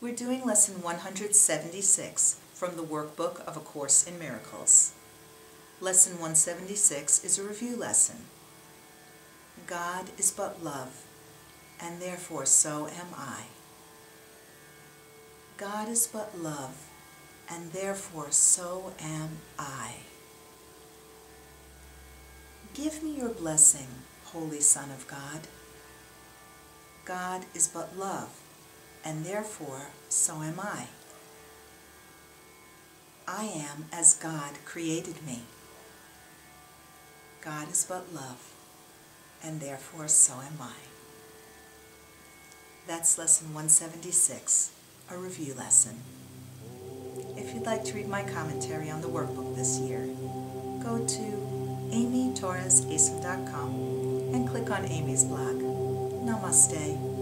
We're doing lesson 176 from the Workbook of A Course in Miracles. Lesson 176 is a review lesson. God is but love, and therefore so am I. God is but love, and therefore so am I. Give me your blessing, Holy Son of God. God is but love, and therefore so am I. I am as God created me. God is but love, and therefore so am I. That's lesson 176, a review lesson. If you'd like to read my commentary on the workbook this year, go to amytorresasm.com and click on Amy's blog. Namaste.